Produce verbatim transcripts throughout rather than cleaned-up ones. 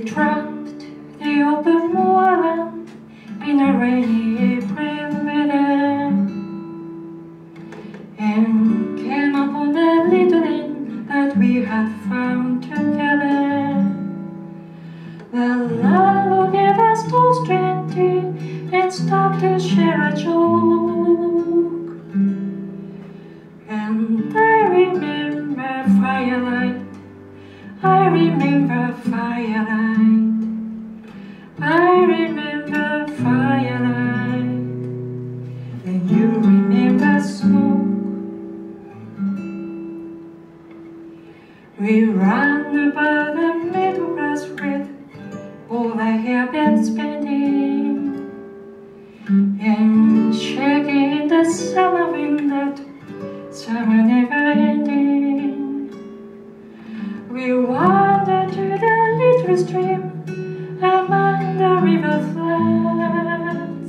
tramped the open moorland in a rainy April weather, and came upon the little inn that we had found together. The landlord gave us toast twenty and stopped to share a joke, and I remember firelight, I remember firelight, I remember firelight, and you remember smoke. We ran above the meadow grass with all the hair been spinning, and shaking in the summer wind that summer never ending. We wandered to the little stream among the river flats,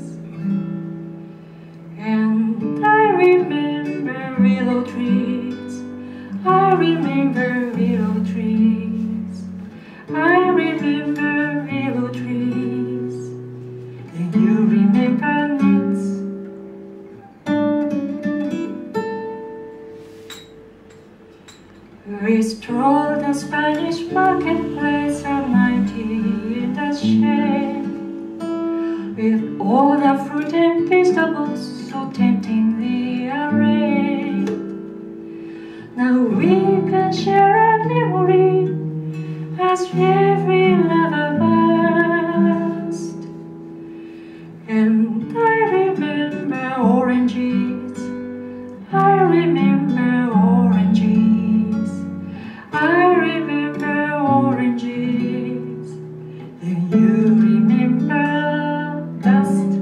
and I remember willow trees, I remember willow trees, I remember willow trees, and you remember nits. We strolled the Spanish marketplace at ninety in the shade, with all the fruit and vegetables so temptingly arrayed. Now we can share a memory as every lover must, and I remember oranges, I remember oranges, I remember oranges, and you remember dust.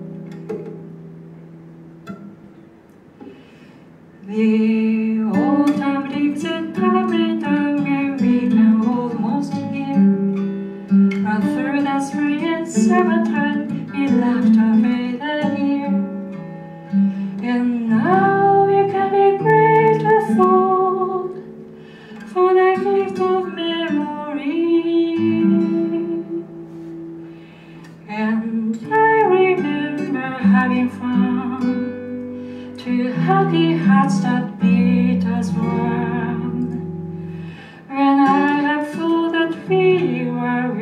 The autumn leaves are coming down and we can almost hear, but through the spring and summertime we laughed away the year, and now we can be grateful for the gift of memory. And I remember having fun, two happy hearts that beat as one, when I have thought that we were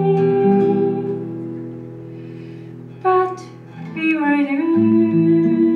weak, but we were you.